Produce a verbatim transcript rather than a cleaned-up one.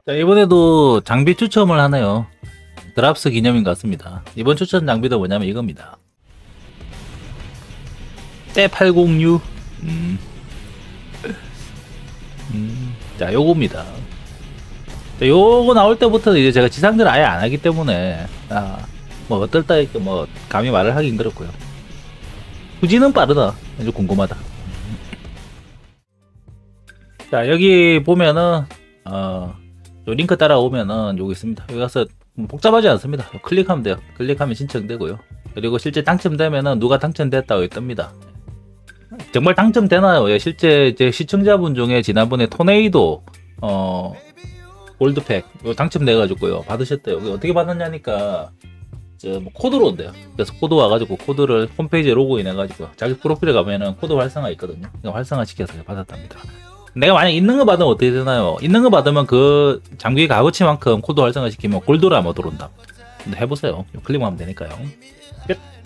자, 이번에도 장비 추첨을 하네요. 드랍스 기념인 것 같습니다. 이번 추천 장비도 뭐냐면 이겁니다. 때 팔백육. 음. 음. 자, 요겁니다. 자, 요거 나올 때부터 이제 제가 지상전을 아예 안 하기 때문에, 아, 뭐, 어떨다, 뭐, 감히 말을 하긴 그렇고요. 후지는 빠르다. 아주 궁금하다. 자, 여기 보면은, 어, 요 링크 따라오면은 여기 있습니다. 여기 가서 복잡하지 않습니다. 클릭하면 돼요. 클릭하면 신청되고요. 그리고 실제 당첨되면은 누가 당첨됐다고 뜹니다. 정말 당첨되나요? 예, 실제 이제 시청자분 중에 지난번에 토네이도 어 골드팩 당첨돼가지고요 받으셨대요. 어떻게 받았냐니까 저뭐 코드로 온대요. 그래서 코드 와가지고 코드를 홈페이지에 로그인 해가지고 자기 프로필에 가면은 코드 활성화 있거든요. 활성화 시켜서 받았답니다. 내가 만약 있는 거 받으면 어떻게 되나요? 있는 거 받으면 그 장비 값어치만큼 코드 활성화 시키면 골드라 뭐 들어온다. 근데 해보세요. 클릭만 하면 되니까요. 끝.